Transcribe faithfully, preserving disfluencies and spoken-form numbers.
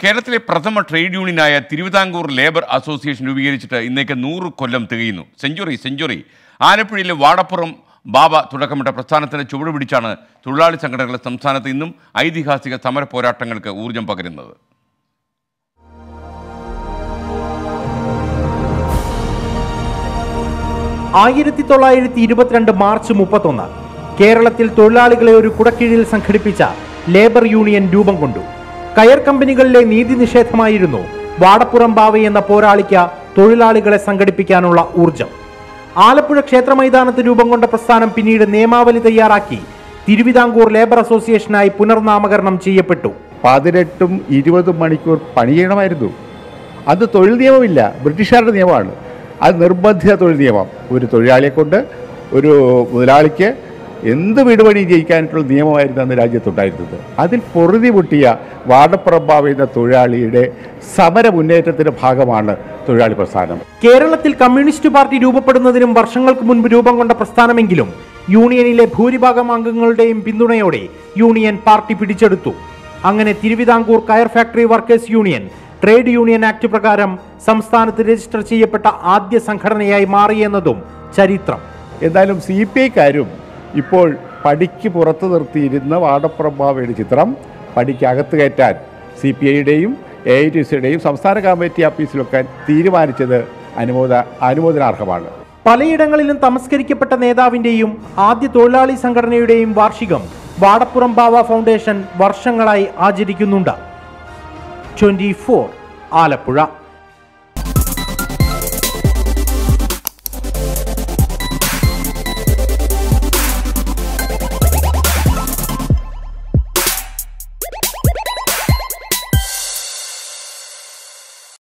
കേരളത്തിലെ പ്രഥമ ട്രേഡ് യൂണിയനായ തിരുവിതാംകൂർ ലേബർ അസോസിയേഷൻ രൂപീകരിച്ചിട്ട് ഇന്നേക്ക് നൂറ് കൊല്ലം തികയുന്നു. സെഞ്ചുറി സെഞ്ചുറി ആലപ്പുഴയിലെ വാടപ്പുറം ബാബ തുടക്കമിട്ട പ്രസ്ഥാനത്തിന് ചുവട് പിടിച്ചാണ് തൊഴിലാളി സംഘടനകളുടെ സംസ്ഥാനത്ത് ഇന്നും ഐതിഹാസിക സമര പോരാട്ടങ്ങൾക്ക് ഊർജം പകരുന്നത്. ആയിരത്തി തൊള്ളായിരത്തി ഇരുപത്തിരണ്ട് മാർച്ച് മുപ്പത്തൊന്ന് കേരളത്തിൽ തൊഴിലാളികളെ ഒരു കുടക്കീഴിൽ സംഘടിപ്പിച്ച ലേബർ യൂണിയൻ രൂപം കൊണ്ടു. കയർ കമ്പനികളിലെ നീതി നിഷേധമായിരുന്നു വാടപ്പുറം ബാവ എന്ന പോരാളിക്ക് തൊഴിലാളികളെ സംഘടിപ്പിക്കാനുള്ള ഊർജം. ആലപ്പുഴ ക്ഷേത്ര മൈതാനത്ത് രൂപം കൊണ്ട പ്രസ്ഥാനം പിന്നീട് നിയമാവലി തയ്യാറാക്കി തിരുവിതാംകൂർ ലേബർ അസോസിയേഷനായി പുനർനാമകരണം ചെയ്യപ്പെട്ടു. പതിനെട്ടും ഇരുപതും മണിക്കൂർ പണിയണമായിരുന്നു. അത് തൊഴിൽ നിയമമില്ല, ബ്രിട്ടീഷുകാരുടെ നിയമമാണ്. അത് നിർബന്ധിത തൊഴിൽ നിയമം. ഒരു തൊഴിലാളിയെ കൊണ്ട് ഒരു മുതലാളിക്ക് എന്ത് വീടുപണി ജയിക്കാനായിട്ടുള്ള നിയമമായിരുന്നു അന്ന് രാജ്യത്തുണ്ടായിരുന്നത്. അതിൽ പൊറുതി പൊട്ടിയ വാടപ്പുറം എന്ന തൊഴിലാളിയുടെ സമര മുന്നേറ്റത്തിന്റെ ഭാഗമാണ് തൊഴിലാളി പ്രസ്ഥാനം. കേരളത്തിൽ കമ്മ്യൂണിസ്റ്റ് പാർട്ടി രൂപപ്പെടുന്നതിനും വർഷങ്ങൾക്ക് മുൻപ് രൂപം കൊണ്ട പ്രസ്ഥാനമെങ്കിലും യൂണിയനിലെ ഭൂരിഭാഗം അംഗങ്ങളുടെയും പിന്തുണയോടെ യൂണിയൻ പാർട്ടി പിടിച്ചെടുത്തു. അങ്ങനെ തിരുവിതാംകൂർ കയർ factory workers union trade union act പ്രകാരം സംസ്ഥാനത്ത് രജിസ്റ്റർ ചെയ്യപ്പെട്ട ആദ്യ സംഘടനയായി മാറിയെന്നതും ചരിത്രം. എന്തായാലും സി പി ഐക്കാരും ഇപ്പോൾ പടിക്ക് പുറത്തു നിർത്തിയിരുന്ന വാടപ്പുറം ബാവയുടെ ചിത്രം പടിക്ക് അകത്ത് കയറ്റാൻ സി പി ഐയുടെയും എ ഐ ടി സിയുടെയും സംസ്ഥാന കമ്മിറ്റി ഓഫീസിൽ വെക്കാൻ തീരുമാനിച്ചത് അനുമോദ അനുമോദനാർഹമാണ്. പലയിടങ്ങളിലും തമസ്കരിക്കപ്പെട്ട നേതാവിന്റെയും ആദ്യ തൊഴിലാളി സംഘടനയുടെയും വാർഷികം വാടപ്പുറം ബാവ ഫൗണ്ടേഷൻ വർഷങ്ങളായി ആചരിക്കുന്നുണ്ട്. Twenty four Alappuzha.